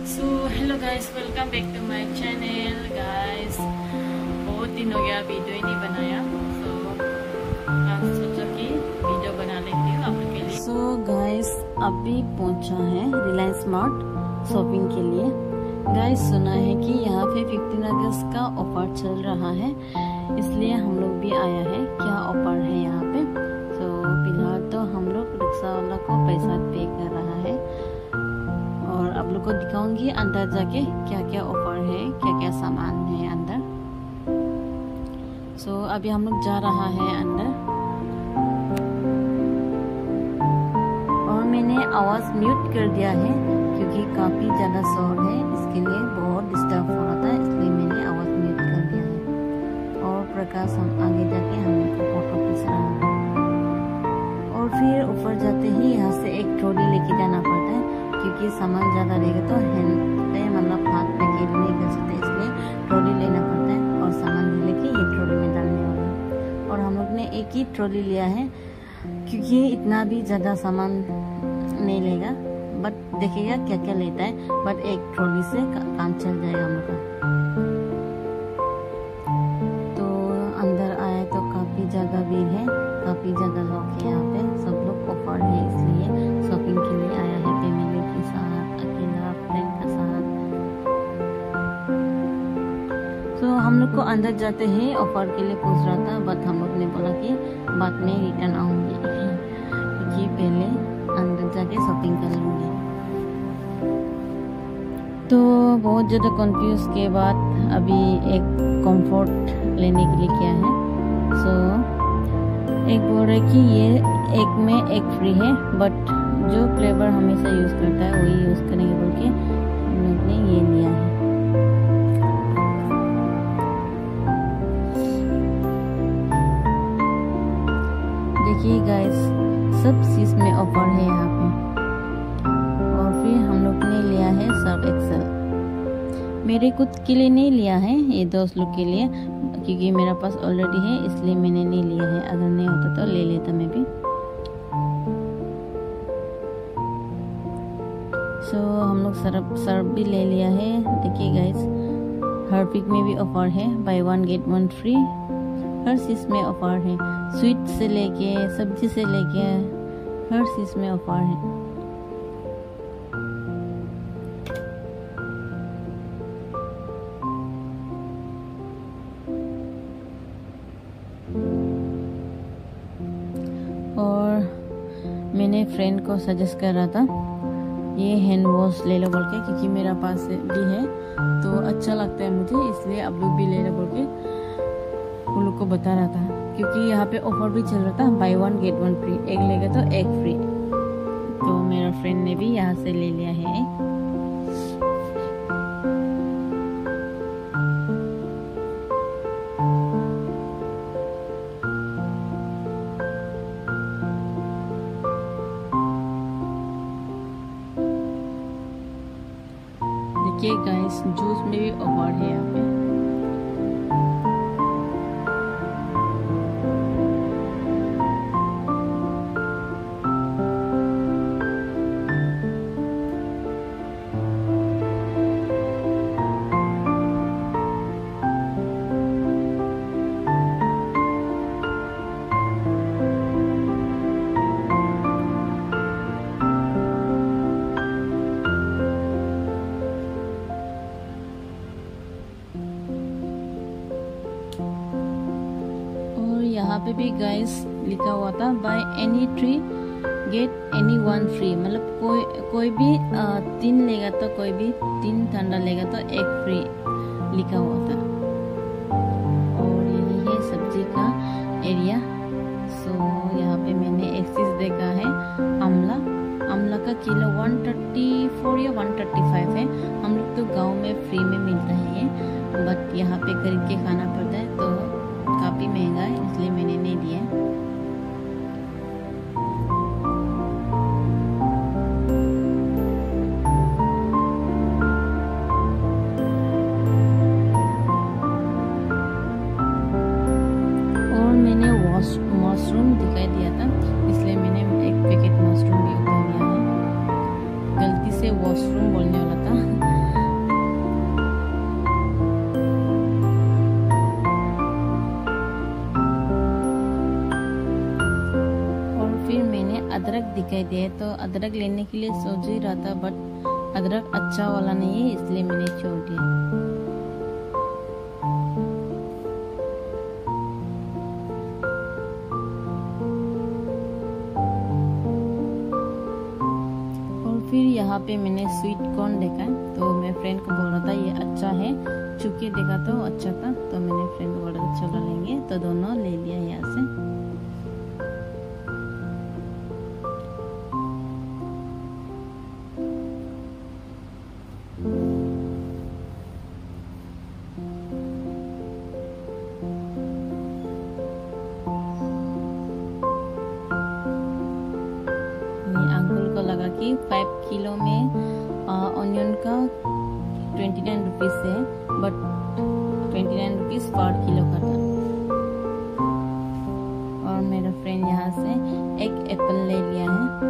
So hello guys, welcome back to my channel guys. बहुत दिन हो गया वीडियो ही नहीं बनाया, आज सोचा कि वीडियो बना लेती हूँ आप लोग के लिए। सो गाइस, अभी पहुंचा है रिलायंस स्मार्ट शॉपिंग के लिए। गाइस, सुना है कि यहाँ पे 15 अगस्त का ऑफर चल रहा है, इसलिए हम लोग भी आया है। क्या ऑफर है यहाँ पे? तो फिलहाल तो हम लोग रिक्शा वाला को पैसा पे कर रहा है और आप लोग को दिखाऊंगी अंदर जाके क्या क्या ऑफर है, क्या क्या सामान है अंदर। सो अभी हम लोग जा रहा है अंदर और मैंने आवाज़ म्यूट कर दिया है क्योंकि काफ़ी ज़्यादा शोर है, इसके लिए बहुत डिस्टर्ब हो रहा था, इसलिए मैंने आवाज़ म्यूट कर दिया है। और प्रकाश हम आगे जाके हम लोग को फोटो खींच रहा है और फिर ऊपर जाते ही यहाँ से एक ट्रॉली लेके जाना पड़ता है क्योंकि सामान ज़्यादा रहेगा तो मतलब हाथ में कैरी नहीं कर सकते, इसलिए ट्रॉली लेना पड़ता है और सामान लेके ये ट्रॉली में डालने वाला है। और हम लोग ने एक ही ट्रॉली लिया है क्योंकि इतना भी ज़्यादा सामान नहीं लेगा, बट देखेगा क्या क्या लेता है, बट एक ट्रॉली से काम चल जाएगा हम लोग का। तो अंदर आए तो काफ़ी ज़्यादा भीड़ है, काफ़ी ज़्यादा लोग हैं यहाँ पे, सब लोग ऑफर है इसलिए शॉपिंग के लिए आया है, फैमिली के साथ, अकेला फ्रेंड के साथ। तो हम लोग को अंदर जाते ही ऑफर के लिए पूछ रहा था, बट हम लोग ने बोला कि बाद में रिटर्न आऊँगी क्योंकि पहले अंदर जाके शॉपिंग कर लूँगी। तो बहुत ज़्यादा कंफ्यूज के बाद अभी एक कंफर्ट लेने के लिए किया है। सो एक बोल रहे कि ये एक में एक फ्री है, बट जो फ्लेवर हमेशा यूज़ करता है वही यूज़ करेंगे बोल के मैंने ये लिया है। देखिए गाइस, सब चीज़ में ऑफर है यहाँ पे। और फिर हम लोग ने लिया है सर्फ एक्सेल। मेरे खुद के लिए नहीं लिया है, ये दोस्त लोग के लिए, क्योंकि मेरा पास ऑलरेडी है इसलिए मैंने नहीं लिया है, अगर नहीं होता तो ले लेता मैं भी। सो हम लोग सर्फ भी ले लिया है। देखिए गाइस, हार्पिक में भी ऑफर है, बाय 1 गेट 1 फ्री। हर चीज़ में ऑफर है, स्वीट से लेके सब्जी से लेके हर चीज़ में ऑफर है। और मैंने फ्रेंड को सजेस्ट कर रहा था ये हैंड वॉश ले लो बोल के, क्योंकि मेरा पास भी है तो अच्छा लगता है मुझे, इसलिए आप लोग भी ले लो बोल के वो लोग को बता रहा था। क्योंकि यहाँ पे ऑफर भी चल रहा था, बाय 1 गेट 1 फ्री, एक लेगा तो एक फ्री। तो मेरा फ्रेंड ने भी यहाँ से ले लिया है। देखिए गाइस, जूस में भी ऑफर है यहाँ पे। यहाँ पे भी गाइस लिखा हुआ था buy any 3 get any 1 free, मतलब कोई भी 3 लेगा तो कोई भी 3 ठंडा लेगा तो 1 फ्री लिखा हुआ था। और यही है सब्जी का एरिया। सो यहाँ पे मैंने एक चीज़ देखा है, आमला का किलो 134 या 135 है। हम लोग तो गांव में फ्री में मिल रहे हैं, बट यहाँ पे खरीद के खाना पड़ता है तो काफ़ी महंगा है, इसलिए मैंने नहीं लिया। और मैंने मशरूम दिखाई दिया था, इसलिए मैंने एक पैकेट मशरूम भी उठा लिया है। गलती से वॉशरूम बोलने वाला था, दिखाई दे, तो अदरक लेने के लिए सोच ही रहा था, बट अदरक अच्छा वाला नहीं है, इसलिए मैंने छोड़ दिया। फिर यहाँ पे मैंने स्वीट कॉर्न देखा, तो मैं फ्रेंड को बोल रहा था ये अच्छा है, चुके देखा तो अच्छा था, तो मैंने फ्रेंड को बोला था चलो लेंगे, तो दोनों ले लिया यहाँ से। अंकुल को लगा कि 5 किलो में ऑनियन का 29 रुपीज़ है, बट 29 रुपीज़ पर किलो का था। और मेरा फ्रेंड यहाँ से एक एप्पल ले लिया है।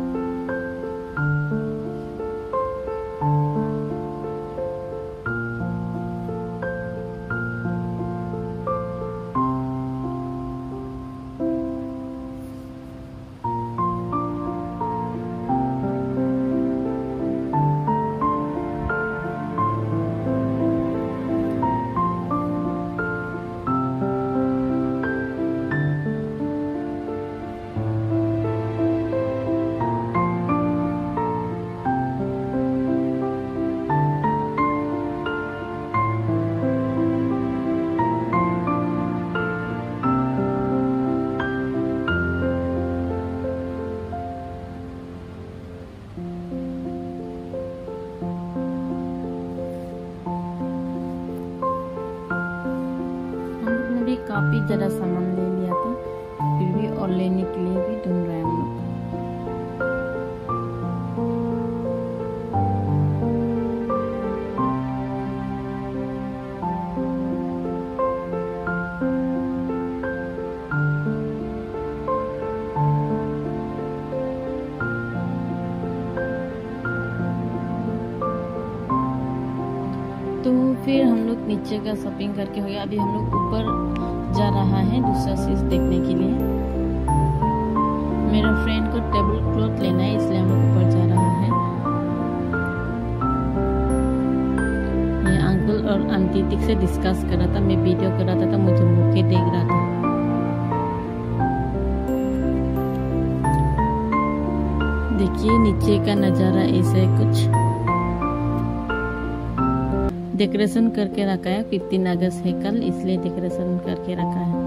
काफी ज्यादा सामान ले लिया था, फिर भी और लेने के लिए भी ढूंढ रहे हैं हम लोग। तो फिर हम लोग नीचे का शॉपिंग करके हो गया, अभी हम लोग ऊपर जा रहा है दूसरा चीज देखने के लिए। मेरा फ्रेंड को टेबल क्लॉथ लेना है, इसलिए हम लोग ऊपर जा रहा है। ये अंकल और आंटी ठीक से डिस्कस कर रहा था, मैं वीडियो कर रहा था, मुझे मुँह के देख रहा था। देखिए नीचे का नजारा ऐसे कुछ डेकोरेशन करके रखा है, 15 अगस्त है कल, इसलिए डेकोरेशन करके रखा है।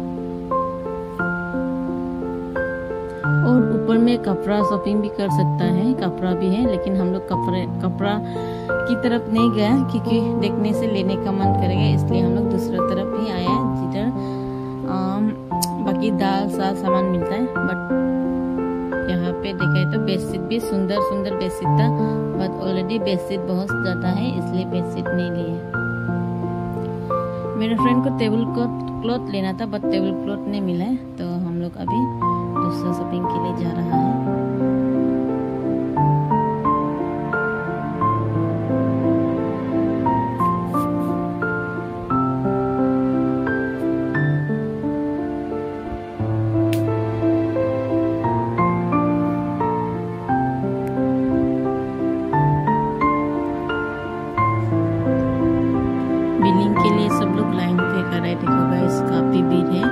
और ऊपर में कपड़ा शॉपिंग भी कर सकता है, कपड़ा भी है, लेकिन हम लोग कपड़ा की तरफ नहीं गया क्योंकि देखने से लेने का मन करेगा, इसलिए हम लोग दूसरा तरफ ही आया जिधर बाकी दाल साग सामान मिलता है। बट यहाँ पे देखा है तो बेडशीट भी सुंदर सुंदर बेडशीट था, बट ऑलरेडी बेडशीट बहुत ज्यादा है, इसलिए बेडशीट नहीं लिए। मेरे फ्रेंड को टेबल क्लॉथ लेना था, बट टेबल क्लॉथ नहीं मिला है, तो हम लोग अभी दूसरा शॉपिंग के लिए जा रहा है। बिलिंग के लिए सब लोग लाइन पे कर रहे, देखो गाइस काफी भीड़ है।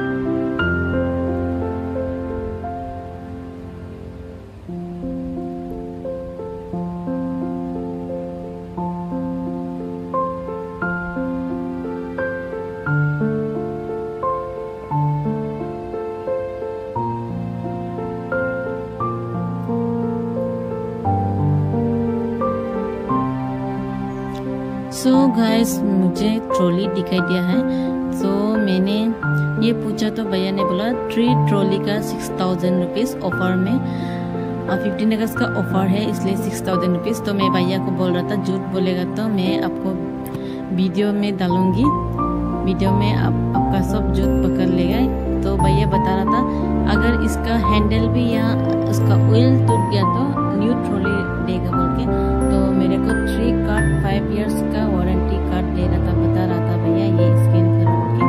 सो गाइस मुझे ट्रॉली दिखाई दिया है, तो मैंने ये पूछा तो भैया ने बोला 3 ट्रॉली का 6000 रुपीज़ ऑफर में, 15 अगस्त का ऑफर है इसलिए 6000 रुपीज़। तो मैं भैया को बोल रहा था झूठ बोलेगा तो मैं आपको वीडियो में डालूंगी, वीडियो में आपका सब झूठ पकड़ लेगा। तो भैया बता रहा था अगर इसका हैंडल भी या उसका ऑयल टूट गया तो न्यू ट्रॉली देगा बोल के। तो मेरे को 3 कार्ड 5 इयर्स का वारंटी कार्ड दे रहा था, बता रहा था भैया ये स्कैन करो के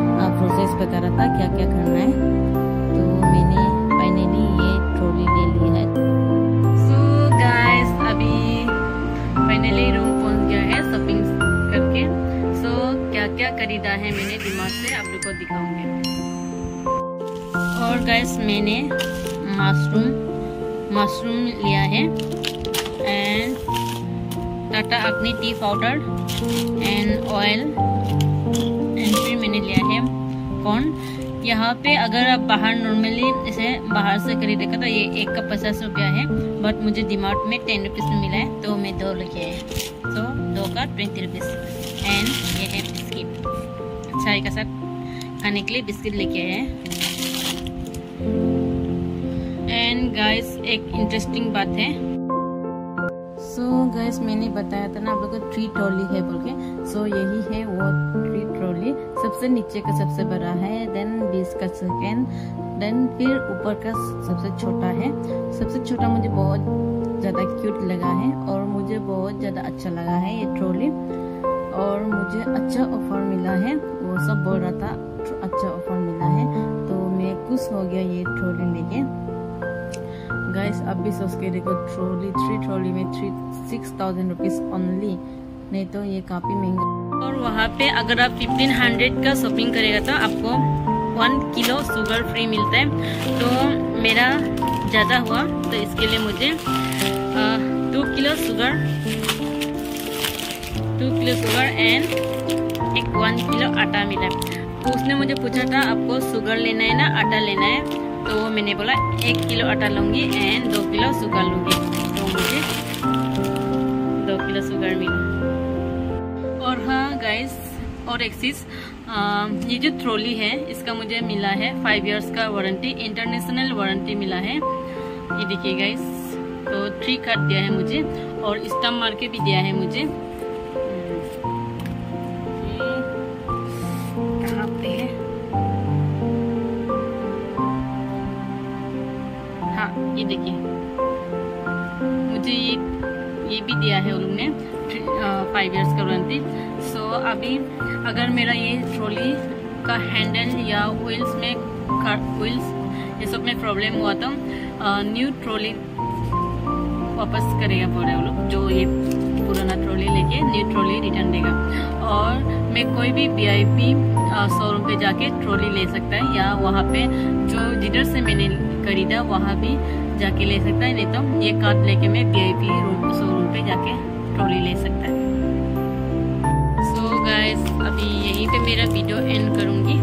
प्रोसेस बता रहा था क्या क्या करना है। तो मैंने फाइनली ये ट्रॉली ले ली है। क्या खरीदा है मैंने डीमार्ट से, आप लोग को दिखाऊंगी। और गाइस मैंने मशरूम लिया है and Tata Agni tea powder and oil and फिर मैंने लिया है कॉर्न। यहाँ पे अगर आप बाहर नॉर्मली इसे बाहर से खरीदेगा तो ये एक का 50 रुपया है, बट मुझे डीमार्ट में 10 रुपीज़ में मिला है तो मैं 2 लेके आया, तो 2 का 20 रुपीज़। एंड ये है बिस्किट, चाय का साथ खाने के लिए बिस्किट लेके आए हैं। एंड गाइस एक इंटरेस्टिंग बात है, सो गाइस मैंने बताया था ना आप लोग को 3 ट्रॉली है बोल के, सो यही है वो 3 ट्रॉली। सबसे नीचे का सबसे बड़ा है, देन 20 का सेकेंड, देन फिर ऊपर का सबसे छोटा है। सबसे छोटा मुझे बहुत ज़्यादा क्यूट लगा है और मुझे बहुत ज़्यादा अच्छा लगा है ये ट्रॉली, और मुझे अच्छा ऑफर मिला है। वो सब बोल रहा था अच्छा ऑफर मिला है, तो मैं खुश हो गया ये ट्रॉली लेके। गाइस अब भी सोच के देखो, ट्रॉली 3 ट्रॉली में 6,000 रुपीज़ ओनली, नहीं तो ये काफ़ी महंगा। और वहाँ पे अगर आप 1500 का शॉपिंग करेगा तो आपको 1 किलो शुगर फ्री मिलता है। तो मेरा ज़्यादा हुआ तो इसके लिए मुझे 2 किलो शुगर एंड 1 किलो आटा मिला। तो उसने मुझे पूछा था आपको शुगर लेना है ना आटा लेना है, तो मैंने बोला 1 किलो आटा लूँगी एंड 2 किलो शुगर लूँगी, तो मुझे 2 किलो शुगर मिला। और हाँ गाइस और एक चीज़, ये जो ट्रॉली है इसका मुझे मिला है 5 इयर्स का वारंटी, इंटरनेशनल वारंटी मिला है। ये देखिए गाइस, तो 3 कार्ड दिया है मुझे और स्टम्प मार के भी दिया है मुझे। कहाँ पे है? हाँ ये देखिए, मुझे ये भी दिया है उन्होंने 5 इयर्स का वारंटी। सो अभी अगर मेरा ये ट्रॉली का हैंडल या व्हील्स ये सब में प्रॉब्लम हुआ तो न्यू ट्रॉली वापस करेगा बोल रहे वो लोग, जो ये पुराना ट्रॉली लेके न्यू ट्रॉली रिटर्न देगा। और मैं कोई भी VIP शोरूम पे जाके ट्रॉली ले सकता है, या वहाँ पे जो जिधर से मैंने खरीदा वहाँ भी जाके ले सकता है, नहीं तो ये कार्ड लेके मैं VIP शोरूम पे जाके ट्रॉली ले सकता है। सो गाइस अभी यहीं पे मेरा वीडियो एंड करूँगी।